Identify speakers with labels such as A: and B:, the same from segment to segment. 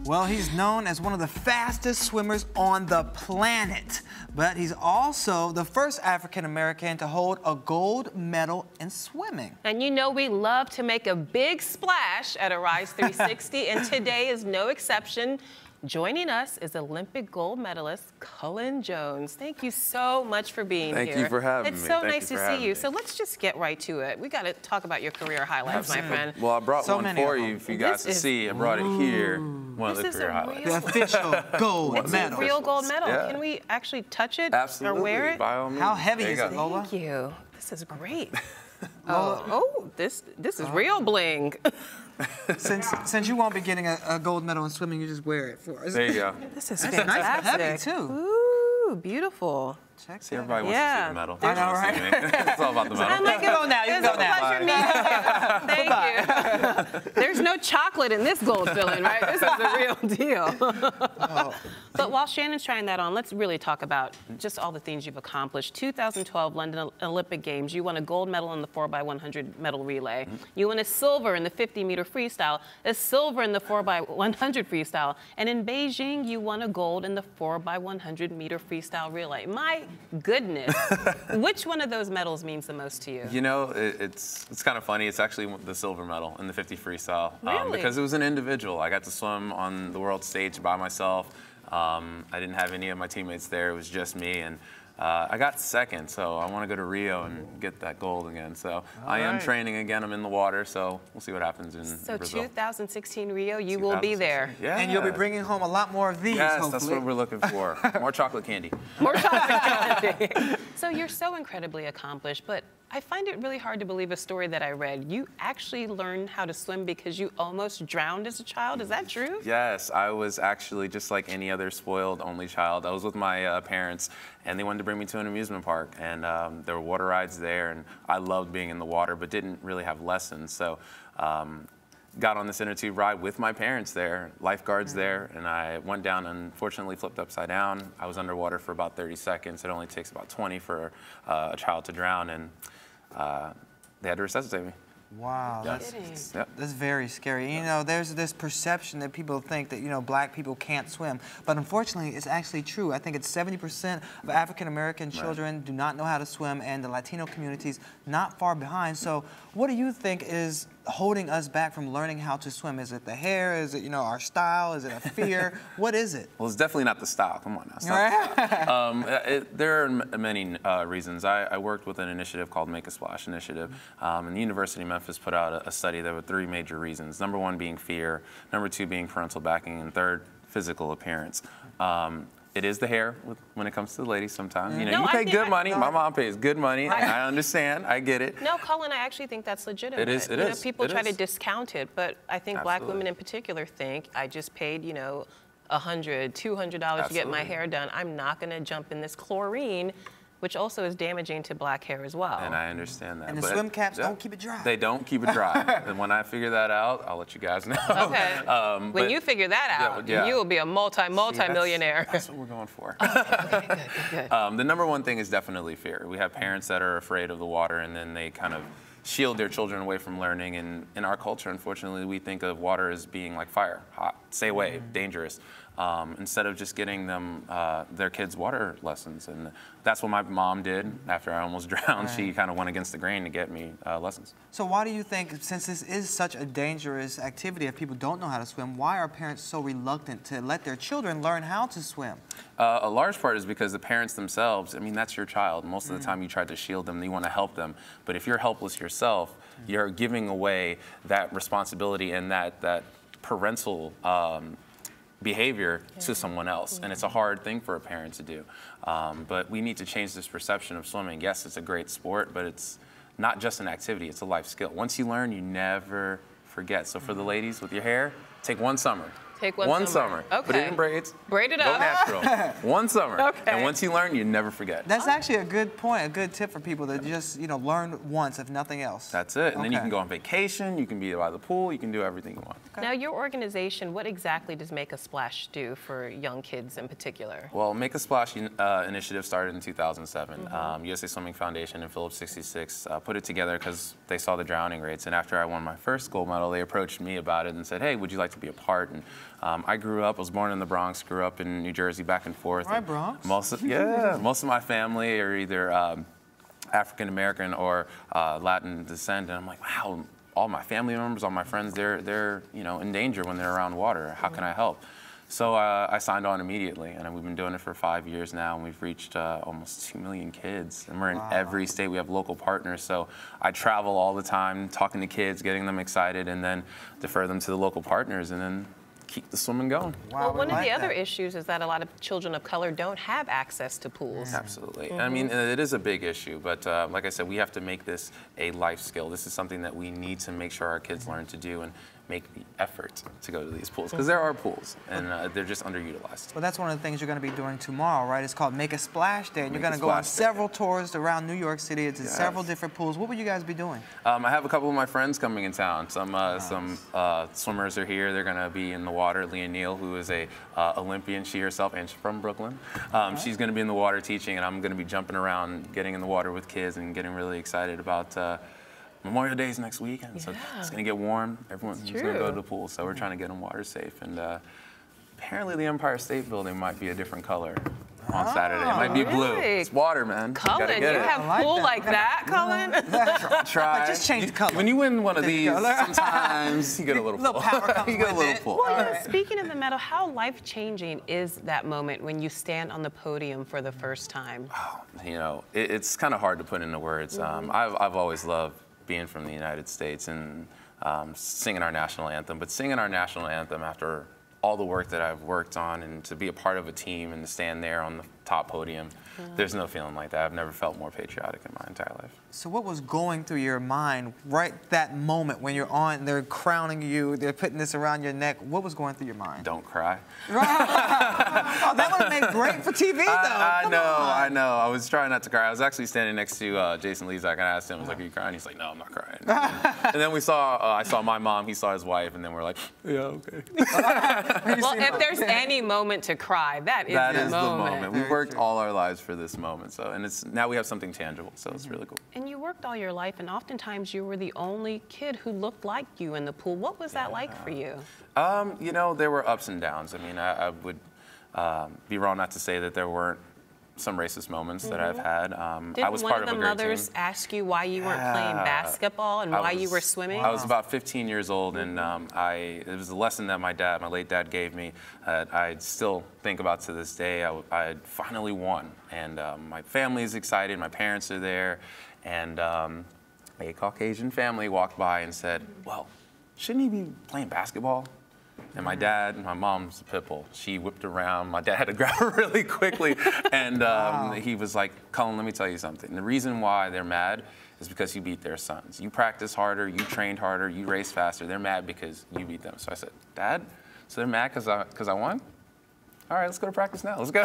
A: Well, he's known as one of the fastest swimmers on the planet, but he's also the first African-American to hold a gold medal in swimming.
B: And you know we love to make a big splash at Arise 360, and today is no exception. Joining us is Olympic gold medalist Cullen Jones. Thank you so much for being here.
C: Thank you for having me.
B: It's so nice to see you. So let's just get right to it. We got to talk about your career highlights, my friend.
C: Well, I brought one for you for you guys to see. I brought it here. One of the career highlights.
A: The official gold medal.
B: It's a real gold medal.
C: Yeah.
B: Can we actually touch it
C: Absolutely.
B: or wear it?
C: By all means.
A: How heavy is it, Lola?
B: Thank you. This is great. This is real bling.
A: Since you won't be getting a gold medal in swimming, you just wear it for us.
C: There you go.
B: This is
A: Nice
B: fantastic.
A: and heavy, too.
B: Ooh, beautiful.
A: Check
C: See,
A: that
C: everybody
A: out.
C: wants to see the medal.
A: I know, right?
C: It's all about the medal.
B: I'm like,
A: You can go now, you can
B: it's
A: go
B: a
A: now.
B: pleasure meeting you. Thank you. There's no chocolate in this gold filling, right? This is the real deal. But while Shannon's trying that on, let's really talk about just all the things you've accomplished. 2012 London Olympic Games, you won a gold medal in the 4x100 medal relay. You won a silver in the 50-meter freestyle, a silver in the 4x100 freestyle, and in Beijing, you won a gold in the 4x100 meter freestyle relay. My goodness. Which one of those medals means the most to you?
C: You know, it's kind of funny. It's actually the silver medal in the 50 freestyle.
B: Really?
C: Because it was an individual. I got to swim on the world stage by myself. I didn't have any of my teammates there. It was just me. And I got second, so I want to go to Rio and get that gold again. So I am training again. I'm in the water, so we'll see what happens in
B: So
C: Brazil.
B: 2016 Rio, you will be there.
C: Yeah.
A: And you'll be bringing home a lot more of these,
C: Yes,
A: hopefully.
C: that's what we're looking for. More chocolate candy.
B: More chocolate candy. So you're so incredibly accomplished, but I find it really hard to believe a story that I read. You actually learned how to swim because you almost drowned as a child. Is that true?
C: Yes, I was actually just like any other spoiled only child. I was with my parents, and they wanted to bring me to an amusement park, and there were water rides there, and I loved being in the water, but didn't really have lessons. So got on this inner tube ride with my parents there, lifeguards there, and I went down and unfortunately flipped upside down. I was underwater for about 30 seconds. It only takes about 20 for a child to drown, and they had to resuscitate me.
A: Wow,
C: Yes.
A: that's very scary. You know, there's this perception that people think that, you know, black people can't swim. But unfortunately, it's actually true. I think it's 70% of African-American children do not know how to swim, and the Latino community's not far behind. So what do you think is holding us back from learning how to swim? Is it the hair? Is it, you know, our style? Is it a fear? What is it?
C: Well, it's definitely not the style. Come on now. It's not the style. There are many reasons. I worked with an initiative called Make a Splash Initiative, and the University of Memphis put out a study. There were 3 major reasons. Number 1 being fear, number 2 being parental backing, and 3rd, physical appearance. It is the hair when it comes to the ladies sometimes. You know,
B: No,
C: you
B: I
C: pay
B: think
C: good money. My mom pays good money. I understand. I get it.
B: No, Colin, I actually think that's legitimate.
C: It is.
B: You know, people try to discount it, but I think black
C: Absolutely.
B: women in particular think, I just paid, you know, $100, $200 to get my hair done. I'm not going to jump in this chlorine, which also is damaging to black hair as well.
C: And I understand that.
A: And the
C: but
A: swim caps don't keep it dry.
C: They don't keep it dry. And when I figure that out, I'll let you guys know.
B: Okay. When you figure that out, you will be a multi-millionaire.
C: That's what we're going for.
B: Okay, good.
C: The number 1 thing is definitely fear. We have parents that are afraid of the water, and then they kind of shield their children away from learning. And in our culture, unfortunately, we think of water as being like fire, hot, stay away, dangerous, instead of just getting them, their kids water lessons. And that's what my mom did after I almost drowned. She kind of went against the grain to get me lessons.
A: So why do you think, since this is such a dangerous activity, if people don't know how to swim, why are parents so reluctant to let their children learn how to swim?
C: A large part is because the parents themselves, I mean, that's your child. Most of the time you try to shield them, you want to help them. But if you're helpless yourself, you're giving away that responsibility and that parental behavior to someone else. And it's a hard thing for a parent to do. But we need to change this perception of swimming. Yes, it's a great sport, but it's not just an activity, it's a life skill. Once you learn, you never forget. So for the ladies with your hair, take 1 summer.
B: Take one summer. Okay.
C: Put it in braids.
B: Braid it
C: Go
B: up.
C: natural. 1 summer.
B: Okay.
C: And once you learn, you never forget.
A: That's actually a good point, a good tip for people to just, you know, learn once, if nothing else.
C: That's it. And then you can go on vacation, you can be by the pool, you can do everything you want.
B: Now, your organization, what exactly does Make a Splash do for young kids in particular?
C: Well, Make a Splash initiative started in 2007. USA Swimming Foundation and Phillips 66 put it together because they saw the drowning rates. And after I won my first gold medal, they approached me about it and said, hey, would you like to be a part? And I was born in the Bronx, grew up in New Jersey, back and forth.
A: Right, Bronx.
C: Most of my family are either African American or Latin descent, and I'm like, wow, all my family members, all my friends, they're in danger when they're around water. How can I help? So I signed on immediately, and we've been doing it for 5 years now, and we've reached almost 2 million kids, and we're in every state. We have local partners, so I travel all the time, talking to kids, getting them excited, and then defer them to the local partners, and then keep the swimming going.
B: Well, one of the other issues is that a lot of children of color don't have access to pools.
C: Absolutely. I mean, it is a big issue, but like I said, we have to make this a life skill. This is something that we need to make sure our kids learn to do and make the effort to go to these pools, because there are pools, and they're just underutilized.
A: Well, that's one of the things you're going to be doing tomorrow, right? It's called Make a Splash Day, and you're going to go on several tours around New York City to several different pools. What will you guys be doing?
C: I have a couple of my friends coming in town. Some swimmers are here. They're going to be in the water. Leah Neal, who is a Olympian, she herself, and she's from Brooklyn. She's going to be in the water teaching, and I'm going to be jumping around, getting in the water with kids, and getting really excited about Memorial Day is next weekend, so it's going to get warm. Everyone's going to go to the pool, so we're trying to get them water safe. And apparently the Empire State Building might be a different color on Saturday. It might be blue. It's water, man.
B: Cullen, you have a pool like that, Cullen?
C: Try.
A: Just change the color.
C: When you win one of these, sometimes you get a little pull.
A: power comes
C: You get a
A: with
C: little
A: it.
C: pull.
B: Well, speaking of the medal, how life-changing is that moment when you stand on the podium for the first time?
C: It's kind of hard to put into words. I've always loved being from the United States and singing our national anthem, but singing our national anthem after all the work that I've worked on, and to be a part of a team and to stand there on the top podium, there's no feeling like that. I've never felt more patriotic in my entire life.
A: So what was going through your mind right that moment when you're on, they're crowning you, they're putting this around your neck? What was going through your mind?
C: Don't cry.
A: Oh, that would have made great for TV, though.
C: I know. I was trying not to cry. I was actually standing next to Jason Lezak, and I asked him, I was like, are you crying? He's like, no, I'm not crying. And then I saw my mom, he saw his wife, and then we're like, yeah, okay.
B: Well, if there's any moment to cry, that is the moment.
C: We've worked all our lives for this moment, and now we have something tangible, so it's really cool.
B: And you worked all your life, and oftentimes you were the only kid who looked like you in the pool. What was that like for you?
C: There were ups and downs. I mean, I would be wrong not to say that there weren't some racist moments that I've had. I was part of a great team. Did one of the mothers ask you why you weren't playing basketball and why you were swimming? I was about 15 years old, and it was a lesson that my late dad gave me that I still think about to this day. I finally won, and my family is excited. My parents are there, and a Caucasian family walked by and said, well, shouldn't he be playing basketball? And my mom's a pit bull. She whipped around. My dad had to grab her really quickly. And he was like, Cullen, let me tell you something. The reason why they're mad is because you beat their sons. You practice harder, you trained harder, you race faster. They're mad because you beat them. So I said, Dad, so they're mad because I won? All right, let's go to practice now. Let's go.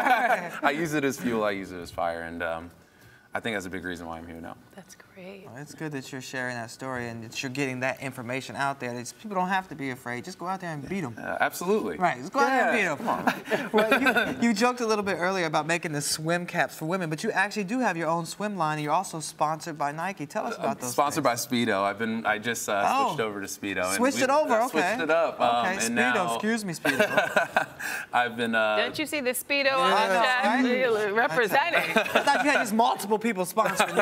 C: I use it as fuel. I use it as fire. And I think that's a big reason why I'm here now.
B: That's great.
A: Well, it's good that you're sharing that story and that you're getting that information out there. People don't have to be afraid. Just go out there and beat them.
C: Absolutely.
A: Right, just go out there and beat them. Well, you joked a little bit earlier about making the swim caps for women, but you actually do have your own swim line, and you're also sponsored by Nike. Tell us about those.
C: Sponsored by Speedo. I just switched over to Speedo.
A: Switched it over, okay.
C: Switched it up.
A: Okay,
C: and
A: Speedo,
C: now,
A: excuse me, Speedo.
C: I've been.
B: Don't you see the Speedo on the chat? Representing.
A: I thought you had just multiple people sponsoring.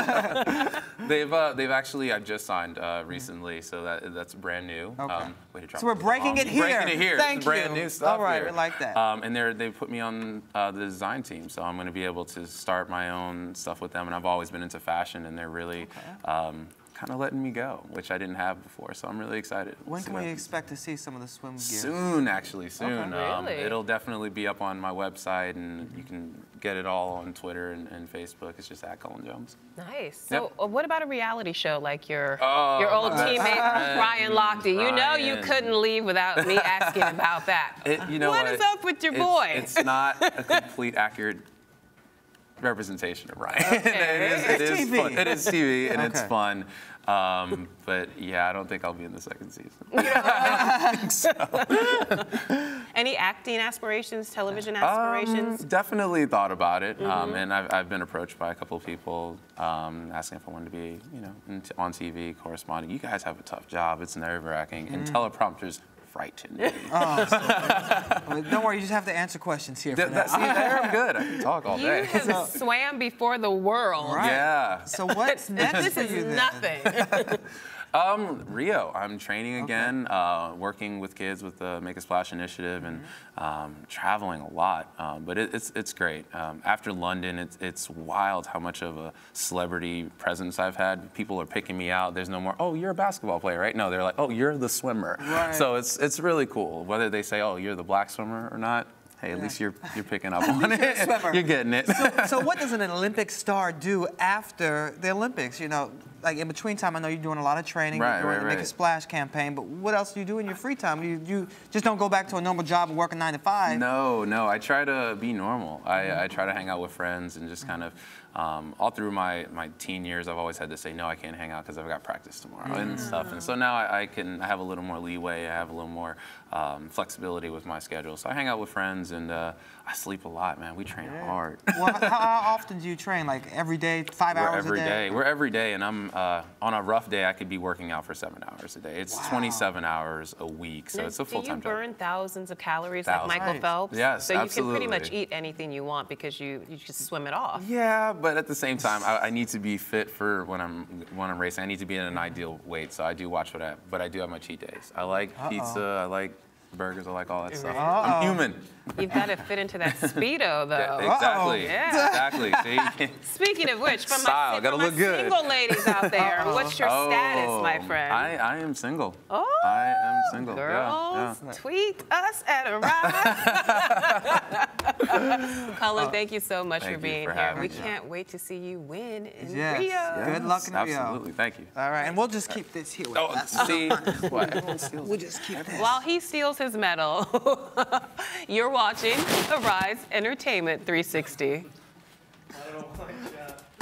C: They've actually, I've just signed recently, so that's brand new.
A: Okay.
C: Way to drop
A: So we're breaking it here.
C: Breaking it here.
A: Thank
C: it's brand new stuff.
A: All right,
C: here.
A: we like that.
C: And they put me on the design team, so I'm going to be able to start my own stuff with them. And I've always been into fashion, and they're really kind of letting me go, which I didn't have before. So I'm really excited.
A: When can we expect to see some of the swim gear?
C: Soon, actually, soon.
B: Okay. Really?
C: It'll definitely be up on my website, and you can get it all on Twitter and Facebook. It's just @CullenJones.
B: Nice. So what about a reality show like your old teammate, Ryan Lochte? You know you couldn't leave without me asking about that. What is up with your boy?
C: It's not a complete accurate representation of Ryan.
B: Okay.
C: It is
A: TV.
C: fun. It is TV, and it's
A: Okay.
C: fun. But yeah, I don't think I'll be in the second season.
B: Any acting aspirations, television aspirations?
C: Definitely thought about it, and I've been approached by a couple of people asking if I wanted to be, on TV corresponding. You guys have a tough job. It's nerve-wracking, and teleprompters frightened me.
A: Oh, so, don't worry, you just have to answer questions here. For that.
C: See, there I'm good. I can talk all
B: You
C: day.
B: have swam before the world.
A: Right.
C: Yeah.
A: So what's next
B: This
A: for
B: is
A: you then?
B: nothing.
C: Rio. I'm training again, working with kids with the Make a Splash initiative, and traveling a lot. But it's great. After London, it's wild how much of a celebrity presence I've had. People are picking me out. There's no more, oh, you're a basketball player, right? No, they're like, oh, you're the swimmer.
A: Right.
C: So it's really cool. Whether they say, oh, you're the black swimmer or not, hey, at least you're picking up on it. You're getting it.
A: So what does an Olympic star do after the Olympics? You know, like in between time, I know you're doing a lot of training.
C: Right,
A: you're doing the
C: right,
A: Make a Splash campaign, but what else do you do in your free time? You just don't go back to a normal job and work a 9 to 5.
C: No, I try to be normal. I try to hang out with friends and just kind of, all through my teen years, I've always had to say, no, I can't hang out because I've got practice tomorrow and stuff. And so now I have a little more leeway. I have a little more flexibility with my schedule. So I hang out with friends, and I sleep a lot, man. We train hard.
A: Well, how often do you train? Like every day, 5 hours a day?
C: We're every day, and I'm on a rough day, I could be working out for 7 hours a day. It's 27 hours a week, so it's a full-time
B: Do you
C: job.
B: burn thousands of calories
C: Thousands.
B: like Michael
A: Right.
B: Phelps?
C: Yes,
B: So you
C: absolutely.
B: can pretty much eat anything you want because you just swim it off.
C: Yeah, but at the same time, I need to be fit for when I'm racing. I need to be in an ideal weight, so I do watch but I do have my cheat days. I like pizza, I like burgers, I like all that stuff. I'm human.
B: You've got to fit into that Speedo, though.
C: Exactly.
B: Yeah.
C: Exactly. See?
B: Speaking of which, from
C: Style,
B: my,
C: gotta
B: from my
C: look good.
B: single ladies out there, what's your status, my friend?
C: I am single.
B: Oh,
C: I am single.
B: girls,
C: Yeah.
B: tweet us at Arise. Cullen, thank you so much
C: Thank
B: for
C: you
B: being
C: for
B: here.
C: having
B: We
C: me.
B: can't wait to see you win in
A: Yes.
B: Rio.
A: Yeah. Good luck in Rio.
C: Absolutely. Thank you.
A: All right, and we'll just keep this here with
C: Oh,
A: us.
C: see? What? Everyone steals
A: We'll just keep this.
B: While he steals his medal, you're watching Arise Entertainment 360.
D: I don't know, like,